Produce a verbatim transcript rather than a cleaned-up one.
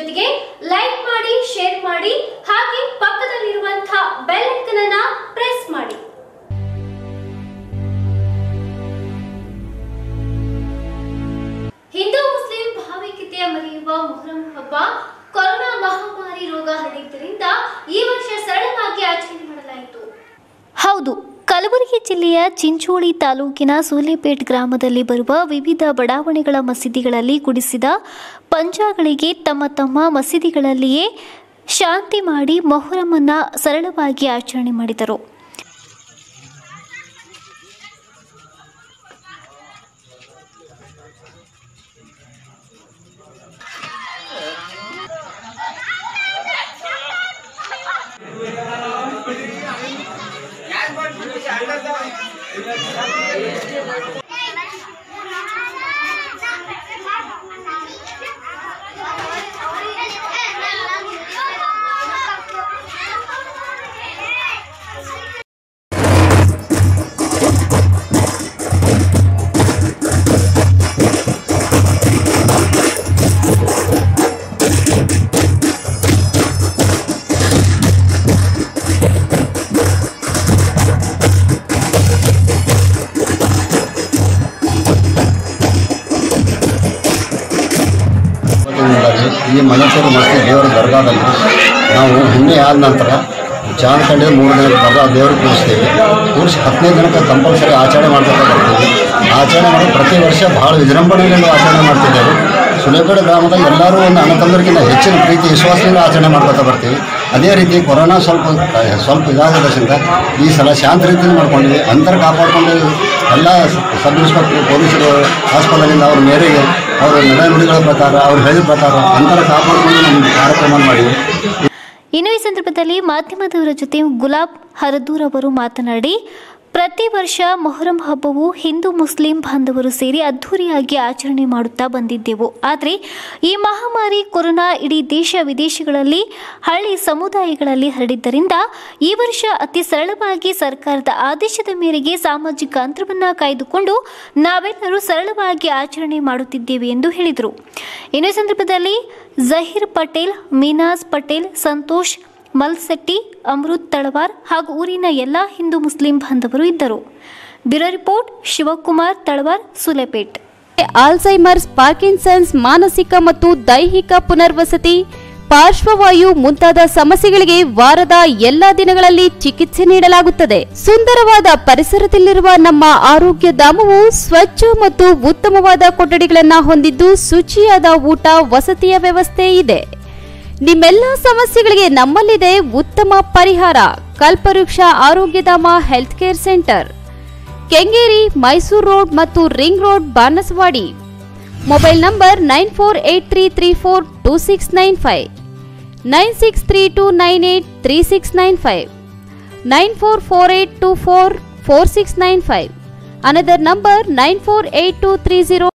ಜೊತೆಗೆ ಲೈಕ್ ಮಾಡಿ, ಶೇರ್ ಮಾಡಿ, ಹಾಗೆ ಪಕ್ಕದಲ್ಲಿರುವಂತಹ ಬೆಲ್ ಐಕಾನ್ ಅನ್ನು ಪ್ರೆಸ್ ಮಾಡಿ. ಹಿಂದೂ ಮುಸ್ಲಿಂ ಭಾವೈಕ್ಯತೆಯ ಮರೆಯುವ ಮೊಹರಂ ಹಬ್ಬ ಕೊರೋನಾ ಮಹಾಮಾರಿ ರೋಗ ಹರಡಿದ್ದರಿಂದ ಈ ವರ್ಷ ಸರಳವಾಗಿ ಆಚರಣೆ ಮಾಡಲಾಯಿತು. ಹೌದು, ಕಲಬುರಗಿ ಜಿಲ್ಲೆಯ ಚಿಂಚೋಳಿ ತಾಲೂಕಿನ ಸೂಲೆಪೇಟ್ ಗ್ರಾಮದಲ್ಲಿ ಬರುವ ವಿವಿಧ ಬಡಾವಣೆಗಳ ಮಸೀದಿಗಳಲ್ಲಿ ಗುಡಿಸಿದ ಪಂಜಾಗಳಿಗೆ ತಮ್ಮ ತಮ್ಮ ಮಸೀದಿಗಳಲ್ಲಿಯೇ ಶಾಂತಿ ಮಾಡಿ ಮೊಹರಂ ಅನ್ನು ಸರಳವಾಗಿ ಆಚರಣೆ ಮಾಡಿದರು. ಈ ಮೈಸೂರು ಮಸ್ತಿ ದೇವರ ದರ್ಗಾದಲ್ಲಿ ನಾವು ಹುಣ್ಣೆ ಆದ ನಂತರ ಚಾಂದ್ ಕಂಡು ಮೂರು ದಿನಕ್ಕೆ ದರ್ಗಾ ದೇವ್ರಿಗೆ ಕೂರಿಸ್ತೀವಿ. ಕೂರಿಸಿ ಹದಿನೈದು ದಿನಕ್ಕೆ ಕಂಪಲ್ಸರಿ ಆಚರಣೆ ಮಾಡ್ತಾ ಬರ್ತೀವಿ. ಆಚರಣೆ ಮಾಡಿ ಪ್ರತಿ ವರ್ಷ ಭಾಳ ವಿಜೃಂಭಣೆಯಿಂದ ಆಚರಣೆ ಮಾಡ್ತಿದ್ದೇವೆ. ಸುಲೇಪೇಟ್ ಗ್ರಾಮದಲ್ಲಿ ಎಲ್ಲರೂ ಒಂದು ಅಣ್ಣತಮ್ಮರಿಗಿಂತ ಹೆಚ್ಚಿನ ಪ್ರೀತಿ ವಿಶ್ವಾಸದಿಂದ ಆಚರಣೆ ಮಾಡ್ಕೊತಾ ಬರ್ತೀವಿ. ಅದೇ ರೀತಿ ಕೊರೋನಾ ಸ್ವಲ್ಪ ಸ್ವಲ್ಪ ಇದಾಗೋದ್ರಿಂದ ಈ ಸಲ ಶಾಂತ ರೀತಿಯಲ್ಲಿ ಮಾಡ್ಕೊಂಡಿವಿ. ಅಂತರ ಕಾಪಾಡಿಕೊಂಡು ಎಲ್ಲ ಸಬ್ ಇನ್ಸ್ಪೆಕ್ಟರ್ ಪೊಲೀಸರು ಹಾಸ್ಪಿಟಲಿಂದ ಅವ್ರ ಮೇರೆಗೆ ಅವರ ನಡೆನುಡಿಗಳ ಪ್ರಕಾರ ಅವ್ರು ಹೇಳಿದ ಪ್ರಕಾರ ಅಂತರ ಕಾಪಾಡಿಕೊಂಡು ನಮ್ಮ ಕಾರ್ಯಕ್ರಮ ಮಾಡಿವಿ. ಇನ್ನು ಈ ಸಂದರ್ಭದಲ್ಲಿ ಮಾಧ್ಯಮದವರ ಜೊತೆ ಗುಲಾಬ್ ಹರದೂರ್ ಅವರು ಮಾತನಾಡಿ, ಪ್ರತಿ ವರ್ಷ ಮೊಹರಂ ಹಬ್ಬವು ಹಿಂದೂ ಮುಸ್ಲಿಂ ಬಾಂಧವರು ಸೇರಿ ಅದ್ಧೂರಿಯಾಗಿ ಆಚರಣೆ ಮಾಡುತ್ತಾ ಬಂದಿದ್ದೆವು. ಆದರೆ ಈ ಮಹಾಮಾರಿ ಕೊರೋನಾ ಇಡೀ ದೇಶ ವಿದೇಶಗಳಲ್ಲಿ ಹಳ್ಳಿ ಸಮುದಾಯಗಳಲ್ಲಿ ಹರಡಿದ್ದರಿಂದ ಈ ವರ್ಷ ಅತಿ ಸರಳವಾಗಿ ಸರ್ಕಾರದ ಆದೇಶದ ಮೇರೆಗೆ ಸಾಮಾಜಿಕ ಅಂತರವನ್ನು ಕಾಯ್ದುಕೊಂಡು ನಾವೆಲ್ಲರೂ ಸರಳವಾಗಿ ಆಚರಣೆ ಮಾಡುತ್ತಿದ್ದೇವೆ ಎಂದು ಹೇಳಿದರು. ಇನ್ನು ಈ ಸಂದರ್ಭದಲ್ಲಿ ಜಹೀರ್ ಪಟೇಲ್, ಮೀನಾಜ್ ಪಟೇಲ್, ಸಂತೋಷ್ ಮಲ್ಸೆಟ್ಟಿ, ಅಮೃತ್ ತಳವಾರ್ ಹಾಗೂ ಊರಿನ ಎಲ್ಲ ಹಿಂದೂ ಮುಸ್ಲಿಂ ಬಾಂಧವರು ಇದ್ದರು. Bureau report Shivakumar Talwar, Sulepet. Alzheimer's, Parkinson's, ಮಾನಸಿಕ ಮತ್ತು ದೈಹಿಕ ಪುನರ್ವಸತಿ, ಪಾರ್ಶ್ವವಾಯು ಮುಂತಾದ ಸಮಸ್ಯೆಗಳಿಗೆ ವಾರದ ಎಲ್ಲಾ ದಿನಗಳಲ್ಲಿ ಚಿಕಿತ್ಸೆ ನೀಡಲಾಗುತ್ತದೆ. ಸುಂದರವಾದ ಪರಿಸರದಲ್ಲಿರುವ ನಮ್ಮ ಆರೋಗ್ಯ ಧಾಮವು ಸ್ವಚ್ಛ ಮತ್ತು ಉತ್ತಮವಾದ ಕೊಠಡಿಗಳನ್ನು ಹೊಂದಿದ್ದು ಶುಚಿಯಾದ ಊಟ, ವಸತಿಯ ವ್ಯವಸ್ಥೆ ಇದೆ. ನಿಮ್ಮೆಲ್ಲ ಸಮಸ್ಯೆಗಳಿಗೆ ನಮ್ಮಲ್ಲಿದೆ ಉತ್ತಮ ಪರಿಹಾರ. Kalpavriksha Arogyadhama health care centre, Kengeri, Mysuru road ಮತ್ತು ring road, Banaswadi. Mobile number nine four eight three three four two six nine five, nine six three two nine eight three six nine five, nine four four eight two four four six nine five. Another number nine four eight two three zero